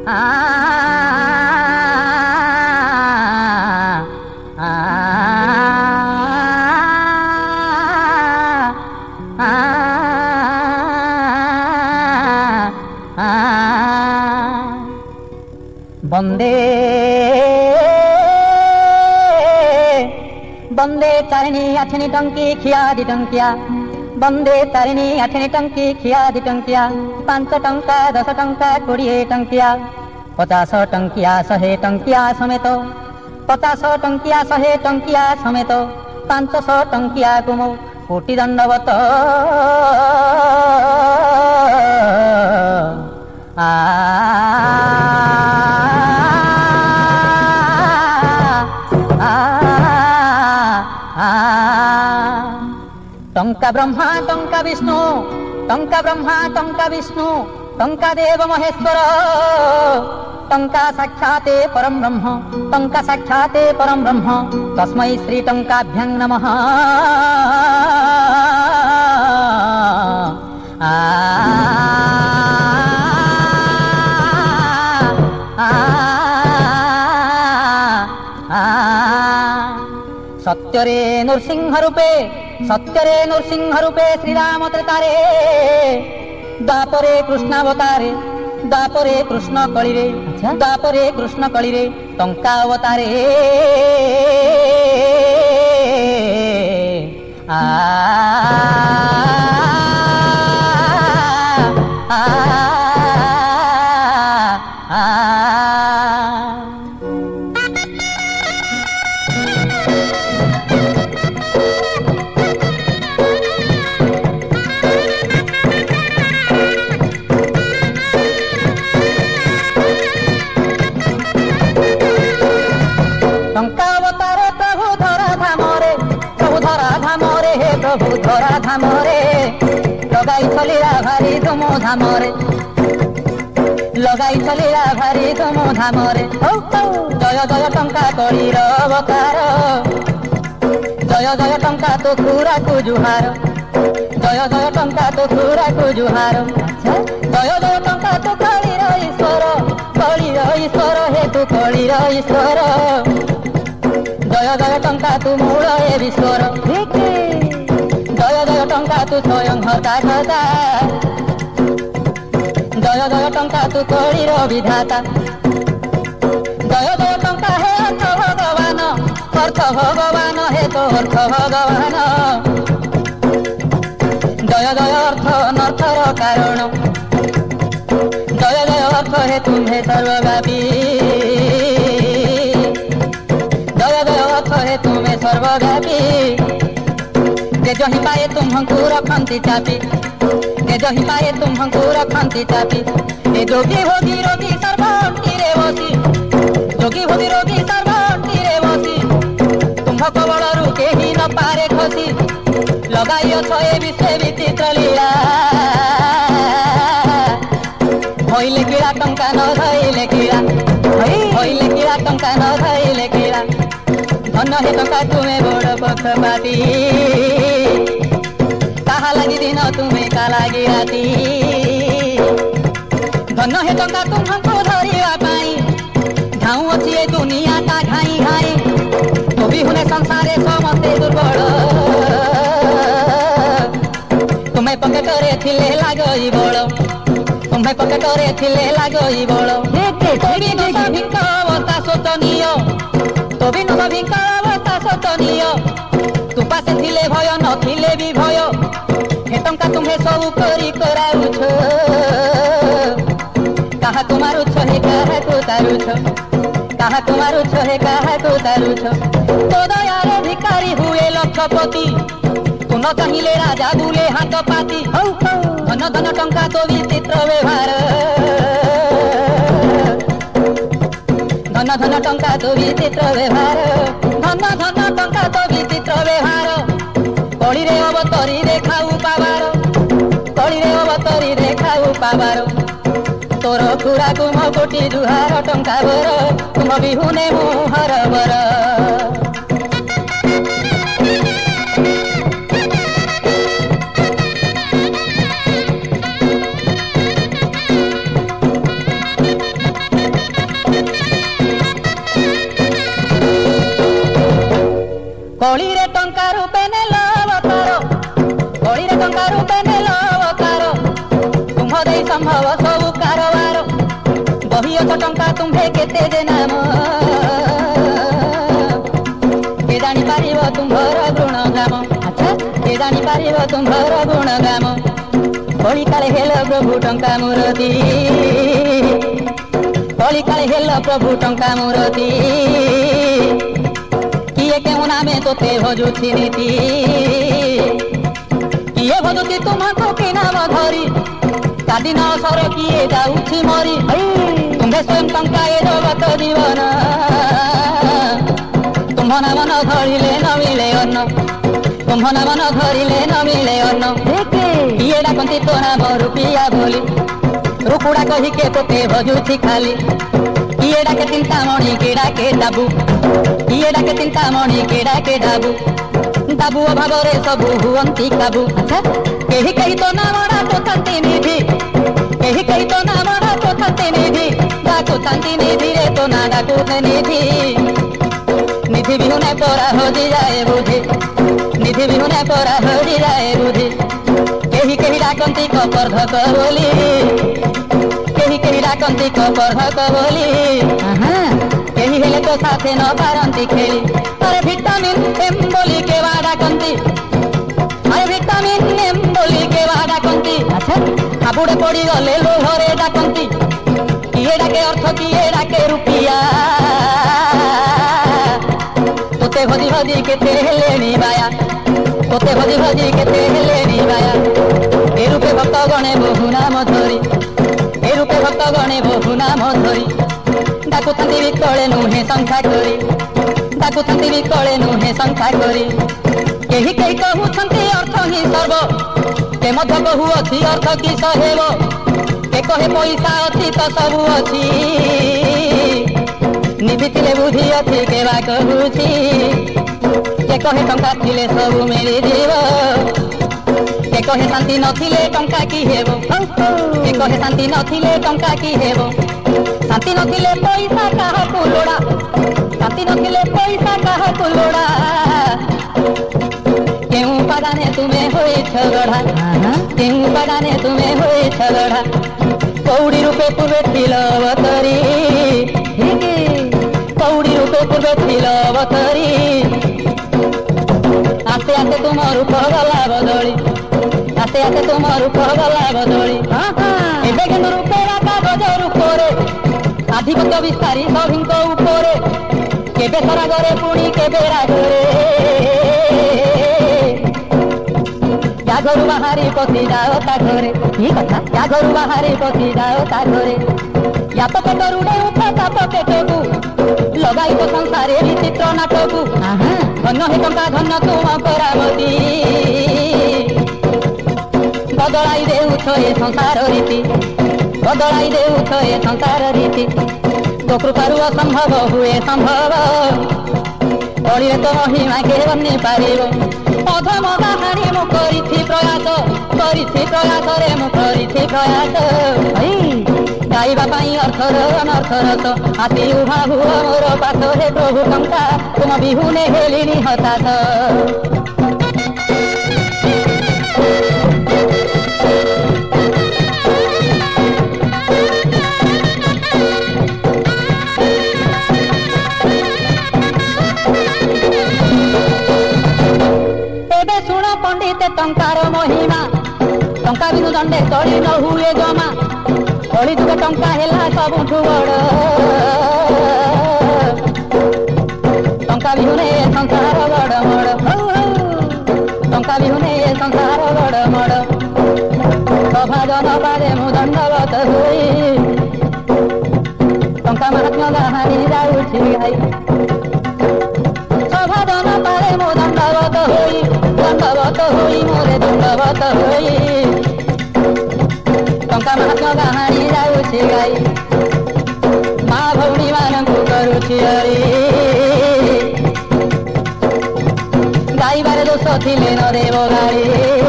बंदे बंदे तारिणी आठनी टंकी खिया दी टंकिया बंदे तारिणी आठनी टंकी खिया दी टंकिया 5 टंका 10 टंका 20 टंकिया 50 टंकिया 100 टंकिया समेत 50 टंकिया 100 टंकिया समेत 500 टंकिया गुमो कोटि दंडवत टंका ब्रह्मा टंका विष्णु टंका ब्रह्मा टंका विष्णु टंका देव महेश्वर टंका साक्षाते परम ब्रह्म टंका साक्षाते परम ब्रह्म तस्मै श्री टंकाभ्यां नमः। सत्यरे नृसिंह रूपे श्रीराम त्रेतारे द्वापरे कृष्णावतारे द्वापरे कृष्ण कलिरे द्वापरे कृष्ण कलिरे टंका अवतारे प्रभु धरा धामरे लगाई चलिया भारी तुम धामरे लगाई चलिया भारी तुम धामरे जय जय टंका कलिर अवतार जय जय टंका तो खुरा को जुहार जय जय टंका तो खुरा को जुहार जय जय टंका तो कलिर ईश्वर हे तू कलिर ईश्वर जय जय टंका तू मूल हे विश्वर जय जय टंका तू स्वयं हता खता जय जय टंका तू कलिर विधाता जय जय टंका हे अर्थ भगवान हे तो अर्थ भगवान जय जय अर्थ अनर्थर कारण जय जय अर्थ हे तुम्हें सर्वव्यापी जय जय अर्थ हे तुम्हें सर्वव्यापी जही पाए तुम्हंकु रखंती चापी जही पाए तुम्हंकु रखंती चापी ए जोगी भोगी रोगी सर्वंती रे बसी जोगी भोगी रोगी सर्वंती रे बसी तुम्ह कबलरू केही न पारे खसी लगाई अछ ए विश्व विचित्र लीला होइले कीड़ा टंका न धइले कीड़ा होइले कीड़ा टंका न धइले कीड़ा धन हे टंका तुम्हें बड़ पक्षपाती कहा लगी दिन तुम्हें का लगी राती धन हे टंका तुम्हंको धरिया पाई घाऊ अच्छी ए दुनिया ता घाई घाई तो भी हुने संसारे समस्ते दुर्बल तुम्हें पकेटरे थिले लागई बड़ तुम्हें पकेटरे थिले लागई बड़ तोबी न भिक अवस्था शोचनीय तोबी न भिक अवस्था शोचनीय तू पासे थिले भय नथिले भी भय हे टंका तुम्हें सब करी कराउछ कहा तुम्हारुछ हे कहा को तारुछ कहा तुम्हारुछ हे कहा को तारुछ तो दयार भिकारी हुए लक्षपति तू न चाहिले राजा बुले हाथ पाती धन धन टंका तो विचित्र व्यवहार धन धन टंका तो विचित्र व्यवहार धन धन टंका तो विचित्र व्यवहार कलिरे अवतरी देखाऊ पावार कलिरे अवतरी देखाऊ पावार तोर खुरा तुम कोटि जुहार टंका बर तुम बिहुने मुहर बर କରିଦବ ସବୁ କାରବାର ବହି ଅଛ ଟଙ୍କା ତୁମ୍ଭେ କେତେ ଯେ ନାମ କେ ଜାଣିପାରିବ ତୁମ୍ଭର ଗୁଣଗାମ ଆଚ୍ଛା କେ ଜାଣିପାରିବ ତୁମ୍ଭର ଗୁଣଗାମ କଳି କାଳେ ହେଲ ପ୍ରଭୁ ଟଙ୍କା ମୂରତି କଳି କାଳେ ହେଲ ପ୍ରଭୁ ଟଙ୍କା ମୂରତି କିଏ କେଉଁ ନାମେ ତୋତେ ଭଜୁଛି ନୀତି କିଏ ଭଜୁଛି ତୁମକୁ କି ନାମ ଧରି କାଦିନ ସର କିଏ ଯାଉଛି ମରି ତୁମ୍ଭେ ସ୍ୱୟଂ ଟଙ୍କା ଏ ଜଗତ ଜୀବନ ତୁମ୍ଭ ନାମ ନ ଧରିଲେ ନ ମିଳେ ଅନ୍ନ ତୁମ୍ଭ ନାମ ନ ଧରିଲେ ନ ମିଳେ ଅନ୍ନ କିଏ ଡାକନ୍ତି ତୋ ନାମ ରୁପିଆ ବୋଲି ରୁକୁଡ଼ା କହିକେ ତୋତେ ଭଜୁଛି ଖାଲି କିଏ ଡାକେ ଚିନ୍ତାମଣି କି ଡାକେ ଡାବୁ କିଏ ଡାକେ ଚିନ୍ତାମଣି କି ଡାକେ ଡାବୁ ଡାବୁ ଅଭାବରେ ସବୁ ହୁଅନ୍ତି କାବୁ କେହି କେହି ତ ନାମ ଡାକୁଥାନ୍ତି ନିଧି କେହି କେହି ତ ନାମ ଡାକୁଥାନ୍ତି ନିଧି ଡାକୁଥାନ୍ତି ନିଧିରେ ତ ନା ଡାକୁଥେ ନିଧି ନିଧି ବିହୁନେ ପରା ହଜିଯାଏ ବୁଝି ନିଧି ବିହୁନେ ପରା ହଜିଯାଏ ବୁଝି କେହି କେହି ଡାକନ୍ତି କପର୍ଦ୍ଧକ ବୋଲି କେହି କେହି ଡାକନ୍ତି କପର୍ଦ୍ଧକ ବୋଲି କେହି ହେଲେ ତ ସାଥେ ନ ପାରନ୍ତି ଖେଳି ଆରେ ଭିଟାମିନ୍ ଏମ୍ ବୋଲି କେବା ଡାକନ୍ତି ଆରେ ଭିଟାମିନ୍ ଏମ୍ ବୋଲି କେବା ଡାକନ୍ତି ହାବୁଡ଼େ ପଡ଼ିଗଲେ ଲୋହରେ ଡାକନ୍ତି କିଏ ଡାକେ ଅର୍ଥ କିଏ ଡାକେ ରୁପିଆ ତୋତେ ଭଜି ଭଜି କେତେ ହେଲେଣି ବାୟା ତୋତେ ଭଜି ଭଜି କେତେ ହେଲେଣି ବାୟା ଏ ରୂପେ ଭକ୍ତ ଗଣେ ବହୁ ନାମ ଧରି ଏ ରୂପେ ଭକ୍ତ ଗଣେ ବହୁ ନାମ ଧରି ଡାକୁଥାନ୍ତି ବିକଳେ ନୁହେଁ ସଂଖ୍ୟା କରି ଡାକୁଥାନ୍ତି ବିକଳେ ନୁହେଁ ସଂଖ୍ୟା କରି କେହି କେହି କହୁଛନ୍ତି ଅର୍ଥ ହିଁ ସର୍ବ କେ ମଧ୍ୟ କହୁଅଛି ଅର୍ଥ କିସ ହେବ କେ କହେ ପଇସା ଅଛି ତ ସବୁ ଅଛି ନିଧି ଥିଲେ ବୁଦ୍ଧି ଅଛି କେବା କହୁଛି କେ କହେ ଟଙ୍କା ଥିଲେ ସବୁ ମିଳିଯିବ କେ କହେ ଶାନ୍ତି ନଥିଲେ ଟଙ୍କା କି ହେବ କେ କହେ ଶାନ୍ତି ନଥିଲେ ଟଙ୍କା କି ହେବ ଶାନ୍ତି ନଥିଲେ ପଇସା କାହାକୁ ଲୋଡ଼ା ଶାନ୍ତି ନଥିଲେ ପଇସା କାହାକୁ ଲୋଡ଼ା କେଉଁ ବାଗାନେ ତୁମେ ହୋଇଛ ଗଢ଼ା କେଉଁ ବାଗାନେ ତୁମେ ହୋଇଛ ଗଢ଼ା କଉଡ଼ି ରୂପେ ପୂର୍ବେ ଥିଲ ଅବତରୀ କଉଡ଼ି ରୂପେ ପୂର୍ବେ ଥିଲ ଅବତରୀ ଆସ୍ତେ ଆସ୍ତେ ତୁମ ରୂପ ଗଲା ବଦଳି ଆସ୍ତେ ଆସ୍ତେ ତୁମ ରୂପ ଗଲା ବଦଳି ଏବେ କିନ୍ତୁ ରୂପେରା କାଗଜ ରୂପରେ ଆଧିପତ୍ୟ ବିସ୍ତାରୀ ସଭିଙ୍କ ଉପରେ କେବେ ସରାଗରେ ପୁଣି କେବେ ରାଗରେ ଘରୁ ବାହାରି ପଶି ଯାଅ ତା ଘରେ ଠିକ କଥା ଘରୁ ବାହାରି ପଶି ଯାଅ ତା ଘରେ ୟା ପକେଟରୁ ଡେଉଁଥା ତା ପକେଟକୁ ଲଗାଇବ ସଂସାରେ ବିଚିତ୍ର ନାଟକୁ ଧନ୍ୟ ହେ ଟଙ୍କା ଧନ୍ୟ ତୁମ କରାମତି ବଦଳାଇ ଦେଉଛ ଏ ସଂସାର ରୀତି ବଦଳାଇ ଦେଉଛ ଏ ସଂସାର ରୀତି ତୋ କୃପାରୁ ଅସମ୍ଭବ ହୁଏ ସମ୍ଭବ ଅଳିରେ ତ ମହିମା କେ ବନି ପାରିବ ଅଧମ କାହାଣୀ ମୁଁ କରିଛି ପ୍ରୟାସରେ ମୁଁ କରିଛି ପ୍ରୟାସ ଗାଇବା ପାଇଁ ଅର୍ଥର ଅନର୍ଥ ରସ ଆସି ଉଭା ହୁଅ ମୋର ପାଖରେ ପ୍ରଭୁ ଟଙ୍କା ତୁମ ବିହୁନେ ହେଲିଣି ହତାଶ ପଣ୍ଡିତ ଟଙ୍କାର ମହିମା ଟଙ୍କା ବିନୁ ଦଣ୍ଡେ ତଳି ନ ହୁଏ ଜମା କଳି ଯୁଗ ଟଙ୍କା ହେଲା ସବୁଠୁ ବଡ଼ ଟଙ୍କା ବିହୁନେ ସଂସାର ବଡ଼ ମଡ଼ ଟଙ୍କା ବିହୁନେ ସଂସାର ବଡ଼ ମଡ଼ ସଭାଜନ ପାରେ ମୁଁ ଦଣ୍ଡବତ ହୋଇ ଟଙ୍କା ମହାତ୍ମା ବାହାରି ଯାଉଛି ଗାଇ ସଭାଜନ ପାରେ ମୁଁ ଦଣ୍ଡବତ ହୋଇ ମୋରେ ଦଣ୍ଡବତ ହୋଇ ଟଙ୍କା ମହାତ୍ମା କାହାଣୀ ଯାଉଛି ଗାଇ ମା ଭଉଣୀ ମାନଙ୍କୁ କରୁଛି ହରି ଗାଇବାରେ ଦୋଷ ଥିଲେ ନ ଦେବ ଗାଳି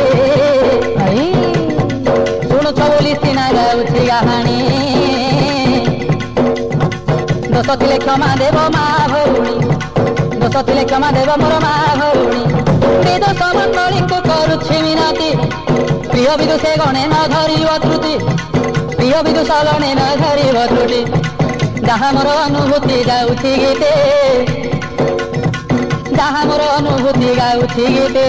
ଶୁଣୁଛ ବୋଲି ସିନା ଗାଉଛି କାହାଣୀ ଦୋଷ ଥିଲେ କ୍ଷମା ଦେବ ମା ଭଉଣୀ ଦୋଷ ଥିଲେ କ୍ଷମା ଦେବ ମୋର ମା ଭଉଣୀ ବିଦୋଷ ମଣ୍ଡଳୀଙ୍କୁ କରୁଛି ମିନତି ପ୍ରିୟ ବିଦୁ ସେ ଗଣେ ନ ଧରିବ ତ୍ରୁଟି ପ୍ରିୟ प्रिय विदुषलने न धरिब त्रुटि जहाँ मोर अनुभूति गाउछि गीते जहाँ मोर अनुभूति गाउछि गीते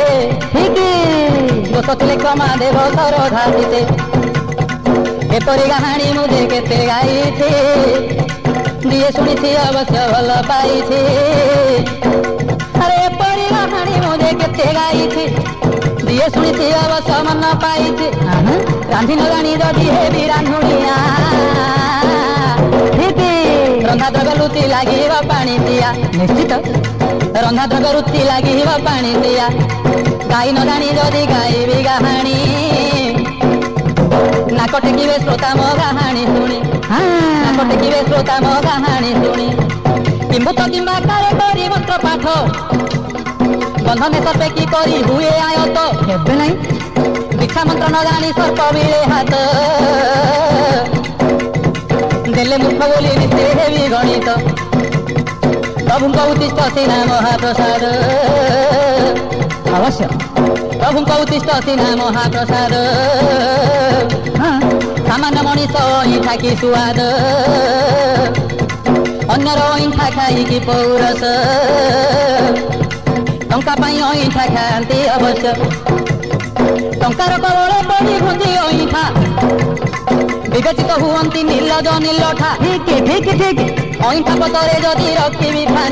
दोष थिले क्षमा देव सरधा जीते एपरी कहानी मुझे केते गाइछि दिए शुणी अवश्य भल पाई अरे एपरी कहानी मुझे केते गाइछि दिए शुणी अवश्य मन पाई रांधि न जानी जदि हेबी रांधुणिया रंधा द्रव्य रुचि लगे पानी दिया निश्चित रंधा द्रव्य रुचि लगे पानी दिया गाई न जानी जदि गाइबी कहानी नाक टेकिबे श्रोता मो कहानी शुणी नाक टेकिबे श्रोता मो कहानी शुणी किंबुत किंबा कारे करी मंत्र पाठ बंधने सर्पे की करी हुए आयत केबे नहीं दीक्षा मंत्र न जानी सर्प मिले हाथ देले मूर्ख बोली निश्चे हेबी गणित प्रभुंक उद्दिष्ट सीना महाप्रसाद अवश्य प्रभुंक उद्दिष्ट सीना महाप्रसाद सामान्य मनीष अईठा की सुआद अन्यर अईठा खाई की पौरस टंका पाई अईठा खाती अवश्य टंकार कबले पड़ी भुंजी अईठा विवेचित हुअंती निर्लज निर्लठा ठीक अईठा पतरे जदि रखिबी ध्यान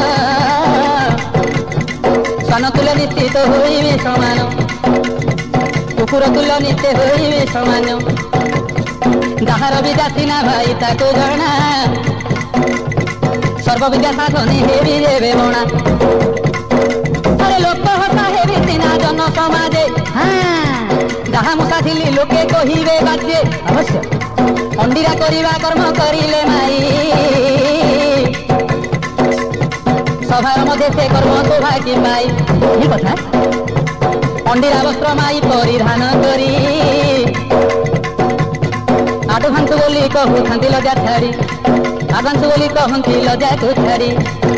सन तुल्य निश्चित होइबे समान कुकुर तुल्य नित्य होइबे समान जाହାର विद्या सिना भाई ताको जଣା सर्वविद्या साधने हेबी जेबे बणा अरे लोक हता हेबी सिना जन समाजे जहाँ मुसा थिली लोके कहिबे बाजे अवश्य अंडीरा करिबा कर्म करिले माई सभार मध्य से कर्म शोभा कि पाई ये कथा अंडीरा वस्त्र माई परिधान करी आडु भांसु बोली कहू खांती लजा छाड़ी आडभांसु बोली कहती लजा को छाड़ी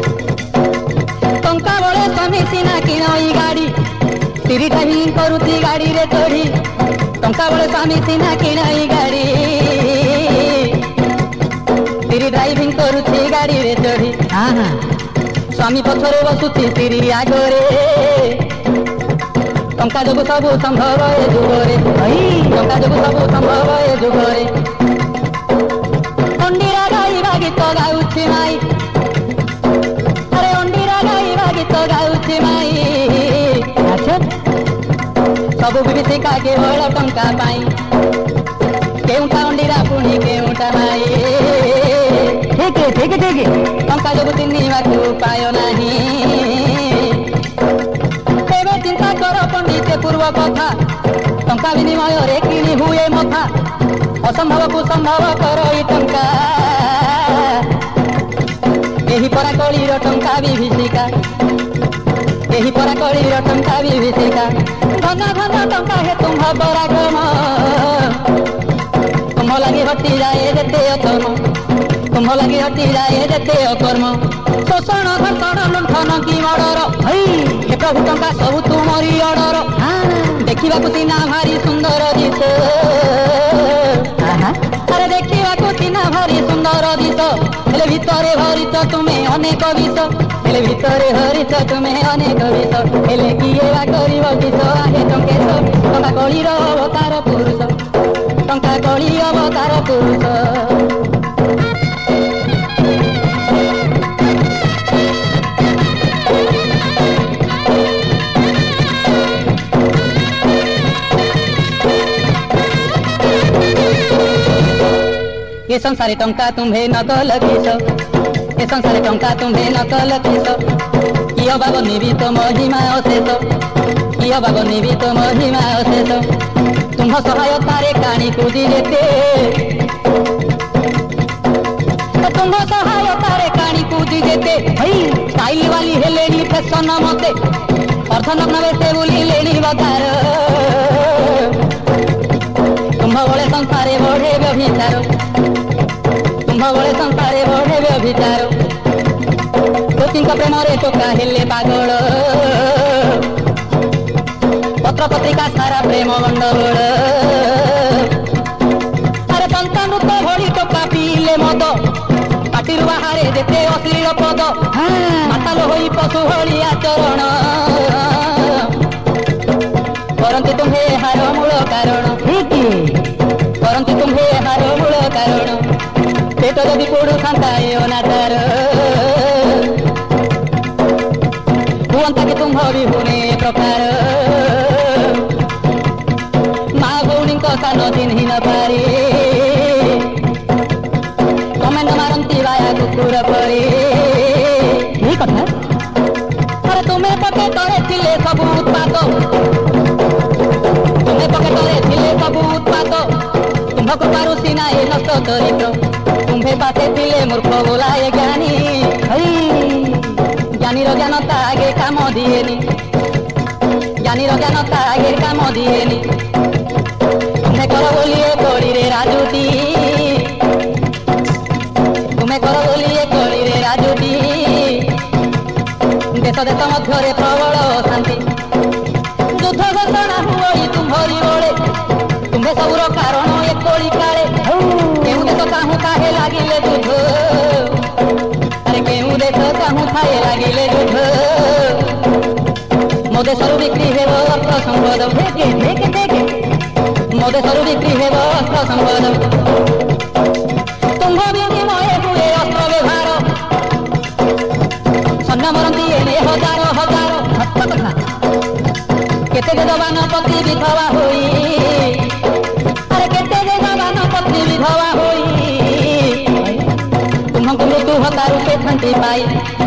टंका बड़े स्वामी सिना किणई गाड़ी तिरी ड्राइविंग करुथी गाड़ी रे चढ़ी टंका बड़े स्वामी सिना किणई गाड़ी तिरी ड्राइविंग करुथी गाड़ी रे चढ़ी स्वामी पछरे बसुथी तिरी आगरे टंका जोगु सबु संभव ए जुगरे टंका जोगु सबु संभव ए जुगरे अंडीरा गाइबा गीत गाउछि माई अरे अंडीरा गाइबा गीत गाउछि माई सबु विभीषिका केवल टंका पाई केउटा अंडीरा पुणी केउटा माई ठीक टंका जोगु चिन्हिबाकु पाय नाही तेबे चिंता कर पंडित पूर्व कथा टंका विनिमय रे किणी हुए मथा असंभव को संभव कर टंका एही परा कलिर टंका विभीषिका एही परा कलिर टंका विभीषिका घन घन टंका हे तुम पराक्रम तुम लगी हटी जाए जेते अधर्म तुम लगी हटी जाए जेते अकर्म शोषण धर्षण लुंठन की मर्डर हे प्रभु टंका सबु तुमरी ऑर्डर देखा सीना भारी सुंदर दिश अरे देखा सीना भारी सुंदर दिश हेले भितरे हरिच तुम्हें अनेक विष हेले भितरे हरिच तुम्हें अनेक विष हेले किए बा करिब किस आहे टंकेश टंका कलिर अवतार पुरुष टंका कली अवतार पुरुष ये संसारे टंका तुम्हें नकल किस ये संसारे टंका तुम्हें नकल किस किय बाब निवित महिमा अशेष किय बाब निवित महिमा अशेष तुम सहायतारे काणी कूदी जेते तुम सहायतारे काणी कूदी जेते स्टाइल वाली हेलेनी फैशन मते अर्धनग्न बेसे बुली लेनी बकार तुम बड़े संसारे बढ़े व्यभिचार तुम बड़े संसारे बढ़े व्यभिचार कोचिंग प्रेम रे टोका हेले पागल पत्र पत्रिका सारा प्रेम गंडगोल पंचामृत भली टोका पीले मद पाटिरु बाहारे जेते अश्लील पद माताल होई पशु भली आचरण करती तुम्हे हार मूल कारण करती तुम्हे हार मूल कारण पेट जदि पोड़ू था ए अनाचार हुअंता कि तुम विहुने प्रकार माँ भौणी सान चिन्ह न पारे कमेंट मारती बाया कुकुर परे कथा अरे तुम्हें पके करे थिले सबु उत्पाद तुम्हें पकेटरे थिले सबु उत्पाद तुम्ह कृपारु सीना ए नष्ट चरित्र तुम्हें पासे थिले मूर्ख बोलाए ज्ञानी ज्ञानीर ज्ञानता आगे काम दिएनी ज्ञानीर ज्ञानता आगे काम दिएनी तुम्हें कर बोलिए कड़ी रे राजुती तुम्हें कर बोलिए कड़ी रे राजुती देश देश मध्य प्रबल शांति युद्ध घोषणा हुई तुम्हारी बड़े तुम्हें सबुर कारण एक कोड़ी काले केहू देश चाहू काहे लागिले युद्ध अरे केहू देश चाहू थाए लागिले युद्ध मो देशरू बिक्री हेब अस्त्र संपद मो देशरू बिक्री हेब अस्त्र संपद तुम्भ विनिमय हुए अस्त्र व्यवहार सन्न मरती एने हजार हजार कथा केते जवान पति विधवा होई अरे केते जवान पति विधवा होई तुम्हको मृत्यु हता रूपे थंती पाई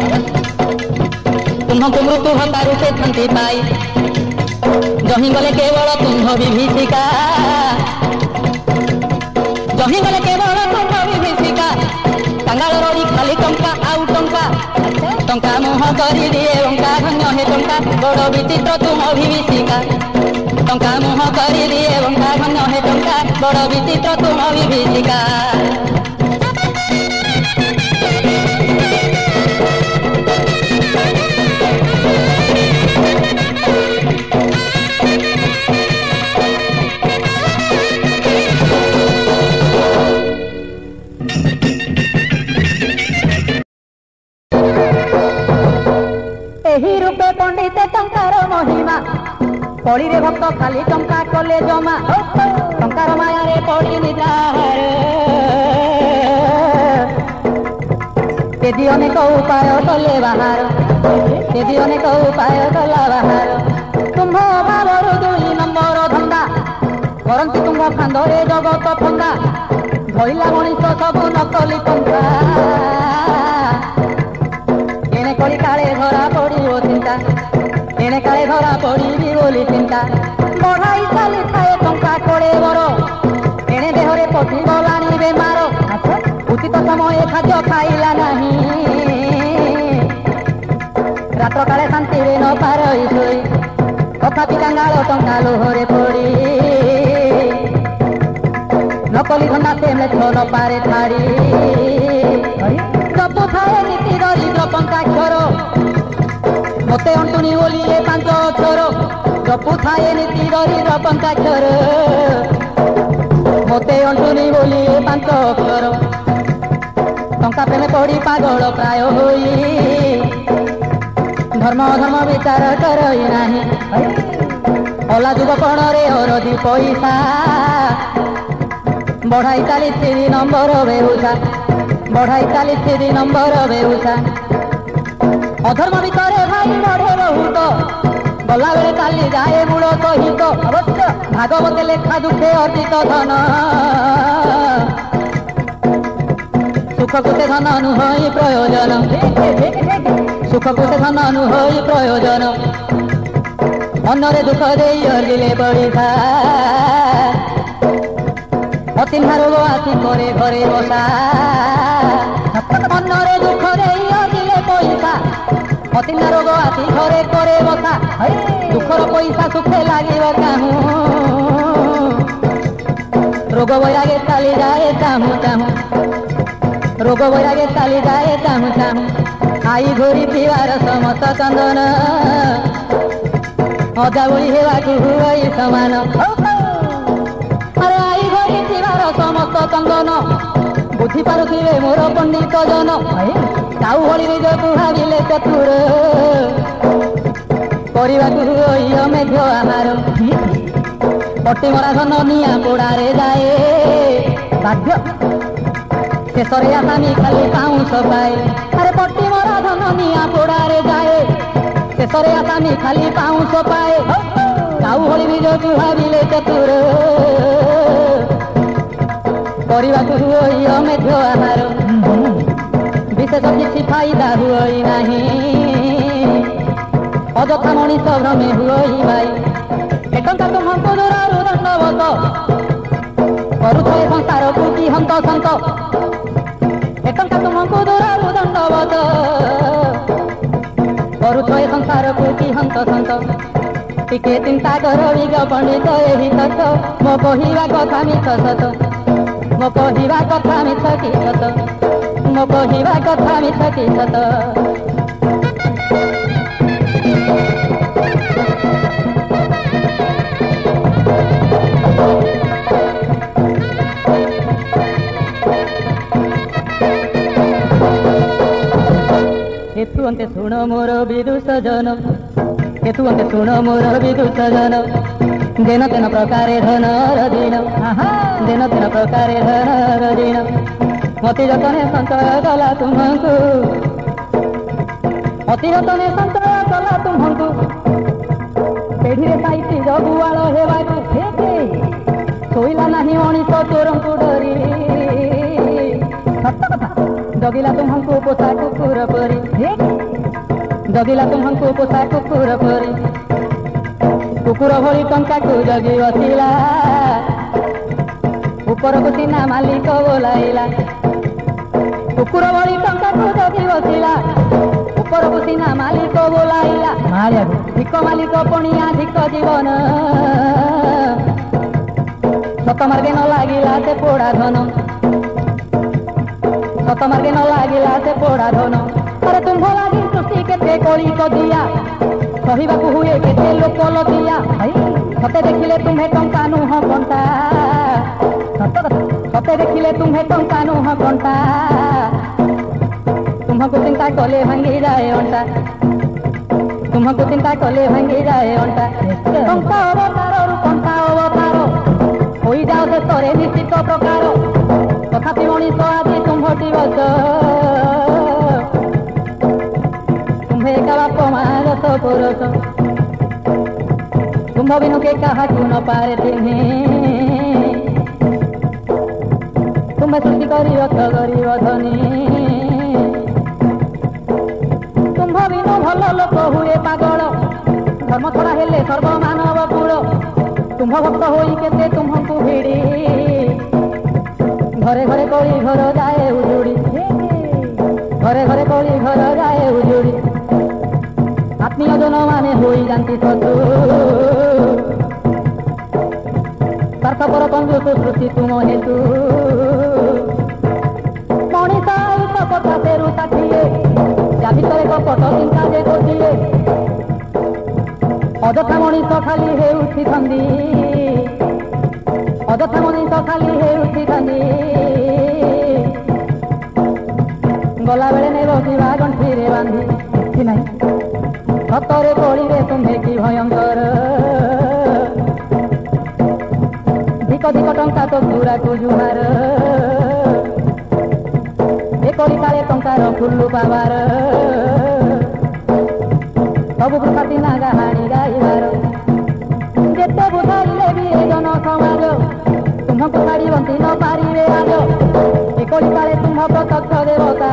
तुम्हको मृत्यु हता रूपे थंती पाई जही गले केवल तुम्ह विभीषिका जही गले केवल तुम्ह विभीषिका कांगाल रही खाली टंका आउ टंका टंका मुह करी दिए टंका धन्य हे टंका बड़ विचित्र तुम विभीषिका टंका मुह करी दिए टंका धन्य हे टंका बड़ विचित्र तुम विभीषिका एही रूपे पंडित टंकार महिमा कली रे भक्त खाली टंका कले जमा टंकार माया रे पड़ी निद्राहार तेजी अनेक उपाय कले बाहर तेजी अनेक उपाय कला बाहर तुम्भ बाबर 2 नंबर धंदा करती तुम्भ फांदरे जगत फंदा धइला मनीष सबु नकली पंथा एने कली काले धरा पड़ो चिंता एने काले धरा पड़ी बोली चिंता बढ़ाई चाली थाए टंका कोड़े बर एने देहरे पति गलानी बेमार उचित समय खाद्य खाइला नहीं रात्र काले शांति रे न पारई सोई तथापि कांगाल टंका लोहरे पड़ी नकली धंदा से मेथ न पारे छाड़ी जपु थाए नीति दरिद्र पंचाक्षर मते अंटुनी बोलिए 5 अक्षर जपु थाए नीति दरिद्र पंचाक्षर मते अंटुनी बोलिए 5 अक्षर टंका प्रेमे पड़ी पागल प्राय होई धर्म धर्म विचार करई नाही अला जुगपण रे हरदी पैसा बढ़ाई 43 नंबर बेहुसा बढ़ाई 43 नंबर बेहुसा अधर्म भितर भाई बढ़े बहुत गला बेले चाली जाए मूल सहित अवश्य भागवत लेखा दुखे अर्जित धन सुख कुते धन नुहई प्रयोजन सुख कुते धन नुहई प्रयोजन अन्नरे दुख देई अर्जिले पड़िथा अतिन्हा रोग आसी करे घरे बसा अन्नरे दुख देई अर्जिले पैसा अतिन्हा रोग आसी घरे करे बसा दुखर पैसा सुखे लागिब काहू रोग बैरागे चाली जाए चाहू चाहू रोग बैरागे चाली जाए चाहू चाहू आई घोरी पिवार समस्त चंदन अजा बोली हेवाकू हुई समान अरे आई घोरी संसार समस्त चंदन बुझी पारुथिबे मोर पंडित जन काऊ भली निजकु भाविले चतुर କରିବାକୁ ହୁଏ ମେଘ ଆହାର ପଟି ମରା ଧନ ନିଆଁ ପୋଡ଼ାରେ ଯାଏ ବାଧ୍ୟ ଶେଷରେ ଆସାମୀ ଖାଲି ପାଉଁଶ ପାଏ ଆରେ ପଟି ମରା ଧନ ନିଆଁ ପୋଡ଼ାରେ ଯାଏ ଶେଷରେ ଆସାମୀ ଖାଲି ପାଉଁଶ ପାଏ କାଉ ଭଳି ନିଜକୁ ଭାବିଲେ ଚତୁର କରିବାକୁ ହୁଏ ମେଘ ଆହାର ବିଶେଷ କିଛି ଫାଇଦା ହୁଏ ନାହିଁ ଅଯଥା ମଣିଷ ଭ୍ରମେ ହୁଏ ଭାଇ ଏ ଟଙ୍କା ତୁମକୁ ଦୂରରୁ ଦଣ୍ଡବତ କରୁଥାଏ ସଂସାରକୁ କି ହନ୍ତ ସନ୍ତ ଏ ଟଙ୍କା ତୁମକୁ ଦୂରରୁ ଦଣ୍ଡବତ କରୁଥାଏ ସଂସାରକୁ କି ହନ୍ତ ସନ୍ତ ଟିକେ ଚିନ୍ତା କର ବିଗ ପଣ୍ଡିତ ଏହି ତଥ ମୋ କହିବା କଥା ମିଛ ସତ ମୋ କହିବା କଥା ମିଛ କି ସତ ମୋ କହିବା କଥା ମିଛ କି ସତ କେତୁଅନ୍ତେ ଶୁଣ ମୋର ବିଦୁଷ ଜନ କେତୁଅନ୍ତେ ଶୁଣ ମୋର ବିଦୁଷ ଜନ ଦିନ ଦିନ ପ୍ରକାରେ ଧନର ଦିନ ଦିନ ଦିନ ପ୍ରକାରେ ଧନର ଦିନ ମତି ଯତନେ ସଞ୍ଚୟ କଲା ତୁମକୁ ମତି ଯତନେ ସଞ୍ଚୟ କଲା ତୁମକୁ ପେଢ଼ିରେ ସାଇତି ଜଗୁଆଳ ହେବାକୁ ଶୋଇଲା ନାହିଁ ମଣିଷ ଚୋରଙ୍କୁ ଡରି ସତ କଥା ଜଗିଲା ତୁମକୁ ପୋଷା କୁକୁର ପରି ଜଗିଲା ତୁମକୁ ପୋଷା କୁକୁର ପରି କୁକୁର ଭଳି ଟଙ୍କାକୁ ଜଗି ବସିଲା ଉପରକୁ ସିନା ମାଲିକ ବୋଲାଇଲା କୁକୁର ଭଳି ଟଙ୍କାକୁ ଜଗି ବସିଲା ଉପରକୁ ସିନା ମାଲିକ ବୋଲାଇଲା ଧିକ ମାଲିକ ପଣିଆ ଧିକ ଜୀବନ ସତ ମାର୍ଗେ ନ ଲାଗିଲା ସେ ପୋଡ଼ା ଧନ ସତ ମାର୍ଗେ ନ ଲାଗିଲା ସେ ପୋଡ଼ା ଧନ ଆରେ ତୁମ୍ଭ ଲାଗି ସୃଷ୍ଟି କେତେ କଳି କଦିଆ କହିବାକୁ ହୁଏ କେତେ ଲୋକ ଲଦିଆ ସତେ ଦେଖିଲେ ତୁମ୍ଭେ ଟଙ୍କା ନୁହଁ କଣ୍ଟା ସତେ ଦେଖିଲେ ତୁମ୍ଭେ ଟଙ୍କା ନୁହଁ କଣ୍ଟା ତୁମ୍ଭକୁ ଚିନ୍ତା କଲେ ଭାଙ୍ଗି ଯାଏ ଅଣ୍ଟା ତୁମ୍ଭକୁ ଚିନ୍ତା କଲେ ଭାଙ୍ଗି ଯାଏ ଅଣ୍ଟା ଟଙ୍କା ଅବତାରରୁ କଣ୍ଟା ଅବତାର ହୋଇଯାଅ ଶେଷରେ ନିଶ୍ଚିତ ପ୍ରକାର ତଥାପି ମଣିଷ ଆଜି ତୁମ୍ଭଟି ବସ ତୁମ୍ଭେ ଏକା ବାପ ମା ଦଶ ପୁରୁଷ ତୁମ୍ଭ ବିନୁକେ କାହାକୁ ନ ପାରେ ଚିହ୍ନି ତୁମ୍ଭେ ସୃଷ୍ଟି କରି ରଥ ଗରିବ ଧନୀ ତୁମ୍ଭ ବିନୁ ଭଲ ଲୋକ ହୁଏ ପାଗଳ ଧର୍ମ ଛଡ଼ା ହେଲେ ସର୍ବମାନବ କୂଳ ତୁମ୍ଭ ଭକ୍ତ ହୋଇ କେତେ ତୁମ୍ଭଙ୍କୁ ଭିଡ଼ି ଘରେ ଘରେ କଳି ଘର ଯାଏ ଉଜୁଡ଼ି ଘରେ ଘରେ କଳି ଘର ଯାଏ ଉଜୁଡ଼ି ଆତ୍ମୀୟ ଜନ ମାନେ ହୋଇଯାନ୍ତି ଶତ୍ରୁ ସ୍ୱାର୍ଥପର କଞ୍ଜୁସ ସୃଷ୍ଟି ତୁମ ହେତୁ ମଣିଷ ଆୟୁଷ 50ରୁ 60 ୟା ଭିତରେ କପଟ ଚିନ୍ତା ଯେ ଗୋଟିଏ ଅଯଥା ମଣିଷ ଖାଲି ହେଉଛି ଖନ୍ଦି ଅଯଥା ମଣିଷ ଖାଲି ହେଉଛି ଖନ୍ଦି ଗଲାବେଳେ ନେବ କିବା ଗଣ୍ଠିରେ ବାନ୍ଧି କିଛି ନାହିଁ ସତରେ ପଡ଼ିବେ ତୁମ୍ଭେ କି ଭୟଙ୍କର ଧିକ ଧିକ ଟଙ୍କା ତ ପୁରାକୁ ଜୁହାର ଏ କଳିକାଳେ ଟଙ୍କାର ଫୁଲୁ ପାବାର ସବୁ ବୃଥାତି ନା ଗାହାଣୀ ଗାଇବାର ଯେତେ ବୁଝାଇଲେ ବି ଏ ଜନ ସମାଜ ତୁମ୍ଭକୁ ଛାଡ଼ି ବଞ୍ଚି ନ ପାରିବେ ଆଜ ଏ କଳିକାଳେ ତୁମ୍ଭ ପ୍ରତ୍ୟକ୍ଷ ଦେବତା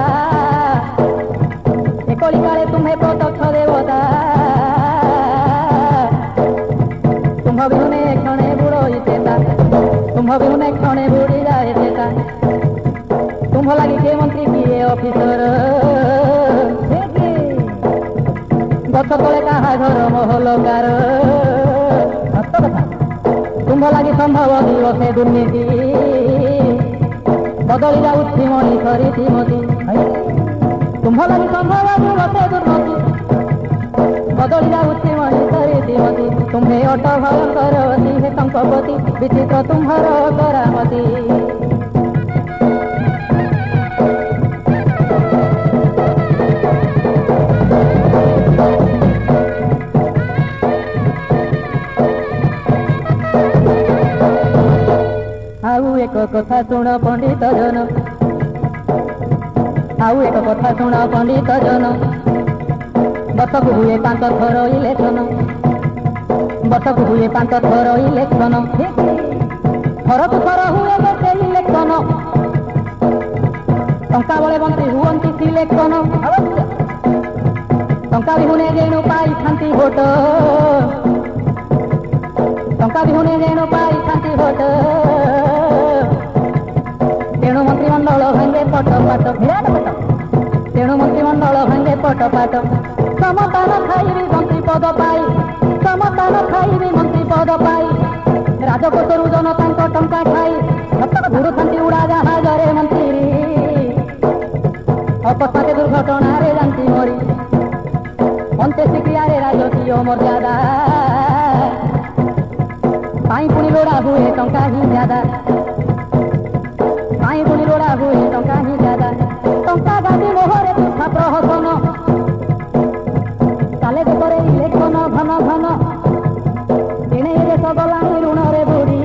ଏ କଳିକାଳେ ତୁମ୍ଭେ ପ୍ରତ୍ୟକ୍ଷ ଦେବତା ତୁମ୍ଭ ବିହୁନେ କ୍ଷଣେ ବୁଡ଼ଇ ଚେତା ତୁମ୍ଭ ବିହୁନେ କ୍ଷଣେ ବୁଡ଼ି ଯାଏ ଚେତା ତୁମ୍ଭ ଲାଗି କିଏ ମନ୍ତ୍ରୀ କିଏ ଅଫିସର ଗଛ ତଳେ କାହା ଘର ମହଲକାର ସତ କଥା ତୁମ୍ଭ ଲାଗି ସମ୍ଭବ ଦିବସେ ଦୁର୍ନୀତି ବଦଳି ଯାଉଛି ମଣିଷ ରୀତିମତି ତୁମ୍ଭ ଲାଗି ସମ୍ଭବ ଦିବସେ ଦୁର୍ନୀତି बदली जाऊँगी मनीष रीतिमती तुम्हें अट भयंकर हे संपत्ति विचित्र तुम्हार करामती आउ एक कथा शुण पंडित जन आउ एक कथा शुण पंडित जन वर्षक हुए 5 थर इलेक्शन वर्षक हुए 5 थर इलेक्शन थरक थर हुए गोटे इलेक्शन टंका बड़े मंत्री हुअंती सिलेक्शन टंका बिहुने जेणु पाई खांती भोट टंका बिहुने जेणु पाई खांती भोट तेणु मंत्रिमंडल भांगे पटपाट विराट पट तेणु मंत्रिमंडल भांगे पटपाट समता न खाइबी मंत्री पद पाई समता न खाइबी मंत्री पद पाई राजकोषरू जनता टंका खाई गुरु खांती उड़ा जहाजरे मंत्री अकस्मात दुर्घटना रे जानती मरी अंत्येष्टि क्रिया राजकीय मर्यादा पाई पुणी लोड़ा हुए टंका ही ज्यादा पाई पुणी लोड़ा हुए टंका ही ज्यादा टंका गादी मोहरे तुखा प्रहसन काले देखरे इलेक्शन घन घन एणे देश गलानी ऋण रे बुड़ी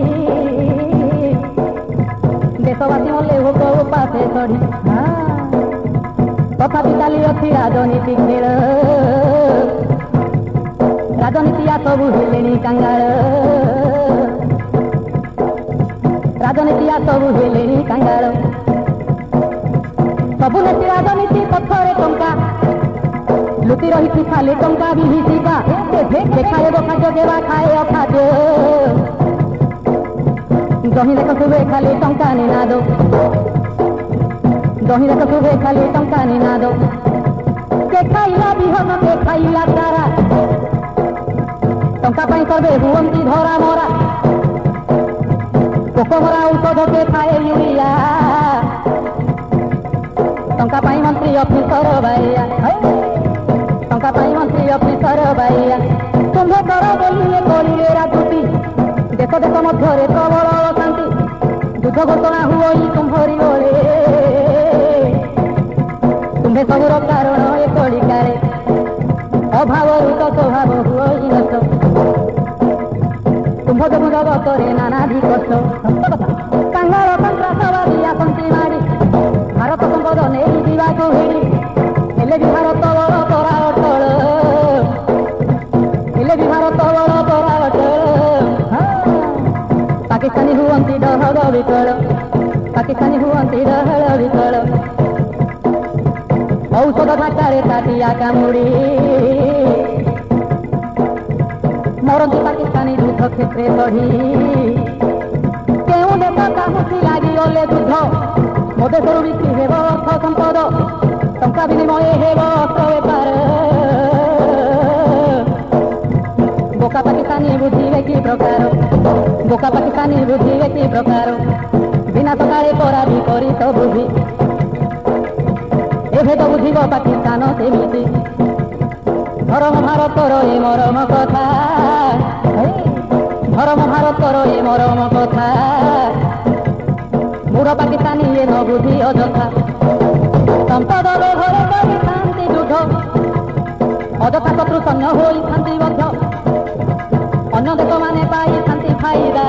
देशवासी मले भोक उपासे चढ़ी तथापि चाली अच्छी राजनीति खेल राजनीति आ सबू हेलेनी कांगाल राजनीति आ सबू हेलेनी कांगाल सबू नेती राजनीति पथरे टंका लुटी रही खाली टंका भी हिसिका खाए खाद्य देवा खाए अखाद्य जही देख सुबे खाली टंका निनाद जही देख सुबे खाली टंका निनाद के खाइला बिहन के खाइला तारा टंका पाई करबे हुअंती धरा मरा पोक मरा औषध के खाए यूरिया टंका पाई मंत्री अफिसर बाइया टंका पाई मंत्री अफिसर बाइया तुम्हें कर बोलिए करिले राजनीति देश देश मध्य प्रबल अशांति युद्ध घोषणा हुई तुम्हारी ओले तुम्हें सबुर कारण ए कलिकारे अभाव तो स्वभाव हुई नष्ट तुम्ह जो जगत नानाधि कष्ट कांगाल सन्त्रासवादी आसंती मारी भारत संपद नहीं जीवाको हेड़ी हेले भी भारत बड़ तरा अटल हेले भी भारत बड़ तरा अटल पाकिस्तानी हुअंती डहल विकल पाकिस्तानी हुअंती डहल विकल औषध घाटारे ताटिया कामुड़ी मरती पाकिस्तानी युद्ध क्षेत्रे चढ़ी केउ देश काहुसी लगी गले युद्ध मो देशरू बिक्री हेब अर्थ संपद टंका विनिमय हेब अर्थ बेपार बोका पाकिस्तानी बुझिले कि प्रकार बोका पाकिस्तानी बुझिले कि प्रकार बिना सकाळे करा भी करी तो बुझी एभेद बुझिब पाकिस्तान सेमिति धर्म भारतर ए मरम कथा धर्म भारतर ए मरम कथा मूढ़ पाकिस्तानी ये न बुझी अजथा संपद लोभरे करी शांति युद्ध अजथा शत्रु सैन्य होई शांति बद्ध अन्य देश माने पाई शांति फायदा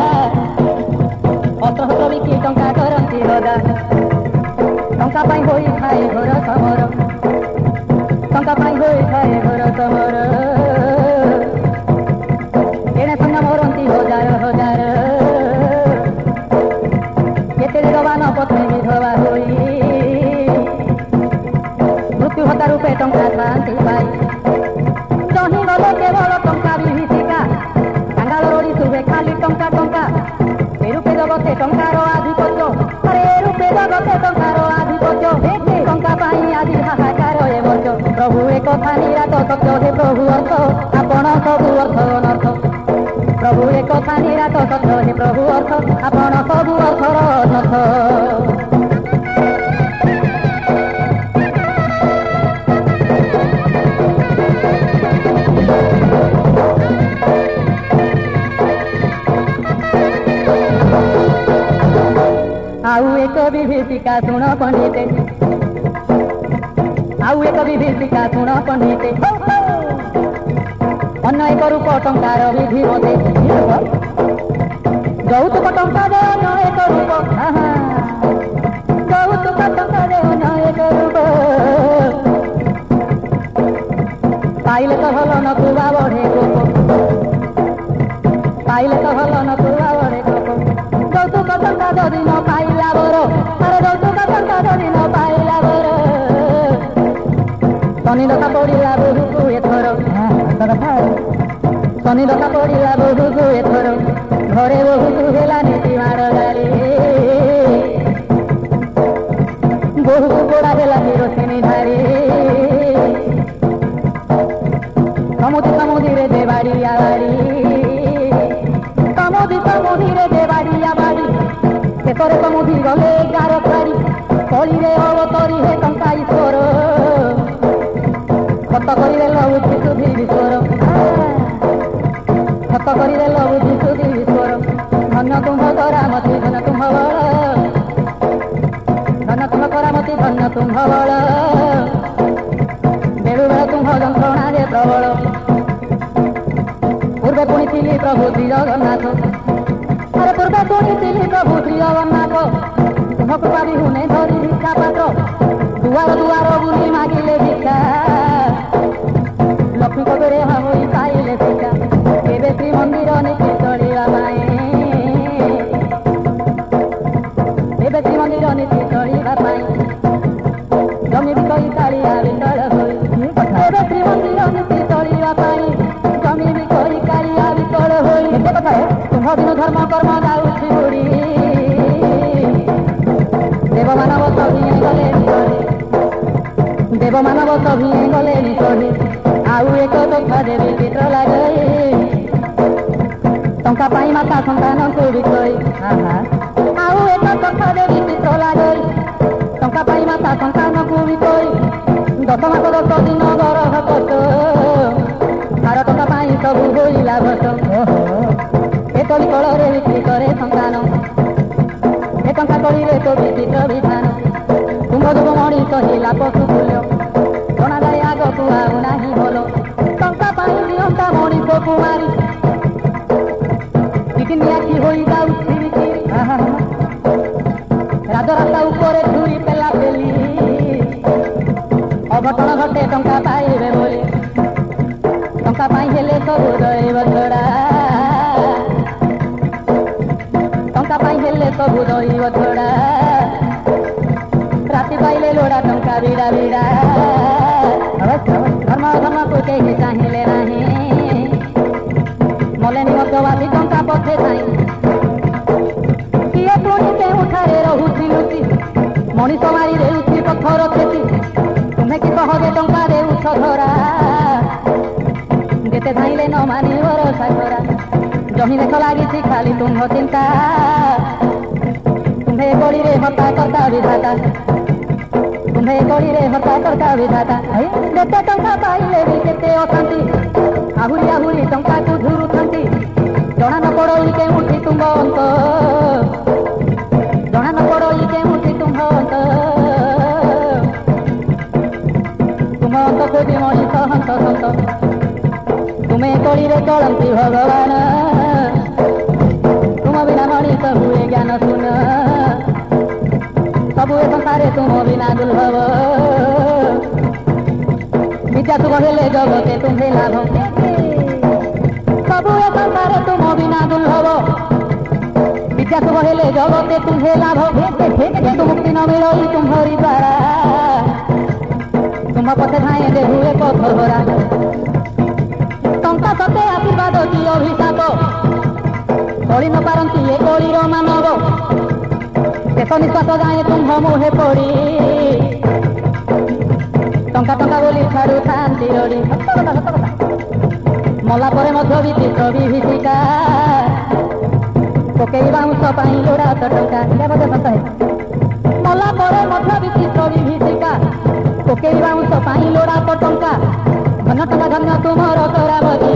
अस्त्र शस्त्र बिकी टंका करती रजा टंका पाई होई खाए घर समर टंका पाई होई खाए घर समर एणे सैन्य मरती हजार हजार केते जवान पत्नी विधवा होई मृत्यु भत्ता रूपे टंका शांति पाई जही गले केवल टंका विभीषिका कांगाल रड़ी सुबे खाली टंका टंका ए रूपे जगते टंकार आधिपत्य अरे ए रूपे जगते टंकार आधिपत्य टंका पाई आदि हाहाकार ए वर्ष प्रभु एक कथा निराट सत्य हे प्रभु अर्थ आपण सबु अर्थ अनर्थ प्रभु एक कथा निराट सत्य हे प्रभु अर्थ आपण सबु अर्थर अनर्थ एक विभीषिका शुण पंडिते आउ एक विभीषिका शुण पंडिते अन्य एक रूप टंकार विधि मते ଯୌତୁକ ଟଙ୍କା ଦେ ଅନ୍ୟ ଏକ ରୂପ ଯୌତୁକ ଟଙ୍କା ଦେ ଅନ୍ୟ ଏକ ରୂପ ପାଇଲେ ତ ଭଲ ନଥିବା ବଢ଼େ ଗୋପ ପାଇଲେ ତ ଭଲ ନଥିବା ବଢ଼େ ଗୋପ ଯୌତୁକ ଟଙ୍କା ଯଦି ନ ପାଇଲା ବର ଆରେ ଯୌତୁକ ଟଙ୍କା ଯଦି ନ ପାଇଲା ବର ଶନି ଦଶା ପଡ଼ିଲା ବୋହୂକୁ ଏଥର ଶନି ଦଶା ପଡ଼ିଲା ବୋହୂକୁ ଏଥର ଘରେ ବୋହୂକୁ ହେଲା ନୀତି ମାଡ଼ ଗାଳି ବୋହୂକୁ ଗୋଡ଼ା ହେଲା କିରୋସିନି ଧାରି ସମୁଦ୍ରରେ ଦେବାଡ଼ିଆ ବାଡ଼ି ସମୁଦ୍ରରେ ଦେବାଡ଼ିଆ ବାଡ଼ି ଶେଷରେ ସମୁଦ୍ରୀ ଗଲେ ଗାର ଛାଡ଼ି କଳିରେ ଅବତରି ହେ ଟଙ୍କା ଈଶ୍ୱର ଖତ କରିଦେଲ ବୁଝି ସୁଧି ବିଶ୍ୱର ଖତ କରିଦେଲ ବୁଝି ସୁଧି ବିଶ୍ୱର ଧନ୍ୟ ତୁମ୍ଭ କରାମତି ଧନ୍ୟ ତୁମ୍ଭ ବଳ ଧନ୍ୟ ତୁମ୍ଭ କରାମତି ଧନ୍ୟ ତୁମ୍ଭ ବଳ ବେଳୁବେଳ ତୁମ୍ଭ ଯନ୍ତ୍ରଣାରେ ପ୍ରବଳ ପୂର୍ବେ ଶୁଣିଥିଲି ପ୍ରଭୁ ଶ୍ରୀ ଜଗନ୍ନାଥ ଆରେ ପୂର୍ବେ ଶୁଣିଥିଲି ପ୍ରଭୁ ଶ୍ରୀ ଜଗନ୍ନାଥ ତୁମ୍ଭ କୃପା ବିହୁନେ ଧରି ଭିକ୍ଷା ପାତ୍ର ଦୁଆର ଦୁଆର ବୁଲି ମାଗିଲେ ଭିକ୍ଷା ଲକ୍ଷ୍ମୀ କବେରେ ହୋଇ ପାଇଲେ ଶିକ୍ଷା ଏବେ ଶ୍ରୀମନ୍ଦିର ନୀତି ଚଳିବା ପାଇଁ ଏବେ ଶ୍ରୀମନ୍ଦିର ନୀତି ଚଳିବା ପାଇଁ ଜମି ବିକଳି କାଳିଆ ବିକଳ ହୋଇ ଏବେ ଶ୍ରୀମନ୍ଦିର ନୀତି ଚଳିବା ପାଇଁ ଜମି ବିକଳି କାଳିଆ ବିକଳ ହୋଇ ତୁମ୍ଭ ଦିନ ଧର୍ମ କର୍ମ ଯାଉଛି ବୁଡ଼ି ଦେବମାନବ ସଭିଏ ଗଲେ ନିକରେ ଦେବମାନବ ସଭିଏ ଗଲେ ନିକରେ ଆଉ ଏକ କଥା ଦେବୀ ଚିତ୍ର ଲାଗଇ ଟଙ୍କା ପାଇଁ ମାତା ସନ୍ତାନଙ୍କୁ ବିକଇ ଆଉ ଏକ କଥା ଦେବୀ ଚିତ୍ର ଲାଗଇ ଟଙ୍କା ପାଇଁ ମାତା ସନ୍ତାନକୁ ବିକଇ 10 ମାସ 10 ଦିନ ଗରହ କଷ୍ଟ ସାର ଟଙ୍କା ପାଇଁ ସବୁ ହୋଇଲା ଘଟ ଏ ତଳି କଳରେ ବିକ୍ରି କରେ ସନ୍ତାନ ଏ ଟଙ୍କା ତଳିରେ ତ ବିଚିତ୍ର ବିଧାନ ତୁମ୍ଭ ଯୁବ ମଣିଷ ହେଲା ପଶୁ ତୁଲ୍ୟ ଜଣାଯାଏ ଆଗକୁ ଆଉ ନାହିଁ ଭଲ ଟଙ୍କା ପାଇଁ ଦିଅନ୍ତା ମଣିଷକୁ ମାରି ନିଆଖି ହୋଇ ଯାଉଛି ବିକିରି ରାଜରାସ୍ତା ଉପରେ ଧୁରି ପେଲା ପେଲି ଅଘଟଣ ଘଟେ ଟଙ୍କା ପାଇବେ ବୋଲି ଟଙ୍କା ପାଇଁ ହେଲେ ସବୁ ଦୈବ ଛଡ଼ା ଟଙ୍କା ପାଇଁ ହେଲେ ସବୁ ଦୈବ ଛଡ଼ା ରାତି ପାଇଲେ ଲୋଡ଼ା ଟଙ୍କା ବିଡ଼ା ବିଡ଼ା ଧର୍ମ ଧର୍ମକୁ କେହି ଚାହିଁଲେ ନାହିଁ ମଲେନି ମଧ୍ୟବାଦୀ ଟଙ୍କା ପଛେ ଥାଇ କିଏ ପୁଣି କେଉଁଠାରେ ରହୁଛି ଲୁଚି ମଣିଷ ମାରି ଦେଉଛି ପଥର କ୍ଷତି ତୁମେ କି ସହଜେ ଟଙ୍କା ଦେଉଛ ଧରା ଯେତେ ଧାଇଁଲେ ନ ମାନି ଭରସା କରା ଜମି ଦେଖ ଲାଗିଛି ଖାଲି ତୁମ୍ଭ ଚିନ୍ତା ତୁମ୍ଭେ ଗଳିରେ ହତା କର୍ତ୍ତା ବିଧାତା ତୁମ୍ଭେ ଗଳିରେ ହତା କର୍ତ୍ତା ବିଧାତା ଯେତେ ଟଙ୍କା ପାଇଲେ ବି କେତେ ଅଶାନ୍ତି ଆହୁରି ଆହୁରି ଟଙ୍କାକୁ ଝୁରୁଛନ୍ତି ଜଣା ନ ପଡ଼ଇ କେଉଁଠି ତୁମ୍ଭ ଅନ୍ତ ଜଣା ନ ପଡ଼ଇ କେଉଁଠି ତୁମ୍ଭ ଅନ୍ତ ତୁମ ଅନ୍ତ ଖୋଜି ମଣିଷ ହନ୍ତ ହନ୍ତ ତୁମେ କଳିରେ ଚଳନ୍ତି ଭଗବାନ ତୁମ ବିନା ମଣିଷ ହୁଏ ଜ୍ଞାନ ଶୂନ ସବୁ ଏ ସଂସାରେ ତୁମ ବିନା ଦୁର୍ଲଭ ବିଦ୍ୟା ଶୁଭ ହେଲେ ଜଗତେ ତୁମ୍ଭେ ଲାଭ ସବୁ ଏ ସଂସାରେ ତୁମ ବିନା ଦୁର୍ଲଭ ବିଦ୍ୟା ଶୁଭ ହେଲେ ଜଗତେ ତୁମ୍ଭେ ଲାଭ କିନ୍ତୁ ମୁକ୍ତି ନ ମିଳଇ ତୁମ୍ଭରି ଦ୍ୱାରା ତୁମ ପଛେ ଧାଏଁ ଯେ ହୁଏ ପଥ ଭରା ଟଙ୍କା ସତେ ଆଶୀର୍ବାଦ କି ଅଭିଶାପ ପଡ଼ି ନ ପାରନ୍ତି ଏ କଳିର ମାନବ ଶେଷ ନିଶ୍ୱାସ ଯାଏ ତୁମ୍ଭ ମୁହେ ପଡ଼ି ଟଙ୍କା ଟଙ୍କା ବୋଲି ଛାଡ଼ୁଥାନ୍ତି ରଡ଼ି ମଲା ପରେ ମଧ୍ୟ ବିଚିତ୍ର ବିଭୀଷିକା ପକେଇ ବାଉଁଶ ପାଇଁ ଲୋଡ଼ା ତ ଟଙ୍କା ମଲା ପରେ ମଧ୍ୟ ବିଚିତ୍ର ବିଭୀଷିକା ପକେଇ ବାଉଁଶ ପାଇଁ ଲୋଡ଼ା ତ ଟଙ୍କା ଧନ୍ୟ ଟଙ୍କା ଧନ୍ୟ ତୁମର କରାମତି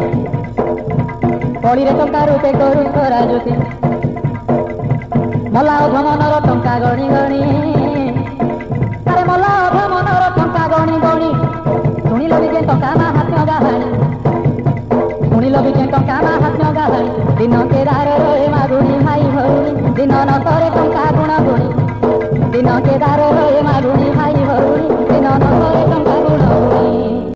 କଳିରେ ଟଙ୍କା ରୂପେ କରୁ ରାଜୁତି ମଲା ଅଧ ମନର ଟଙ୍କା ଗଣି ଗଣି ଆରେ ମଲା ଅଧ ମନର ଟଙ୍କା ଗଣି ଗଣି ଶୁଣିଲ ବି ଯେ ଟଙ୍କା ମାହାତ୍ମ୍ୟ ଗାହାଣୀ ଶୁଣିଲ ବି ଯେ ଟଙ୍କା ମାହାତ୍ମ୍ୟ ଗାହାଣୀ ଦିନ କେଦାର ରହେ ମାଗୁଣି ଭାଇ ଭଉଣୀ ଦିନ ନ କରେ ଟଙ୍କା ଗୁଣ ଗୁଣି ଦିନ କେଦାର ରହେ ମାଗୁଣି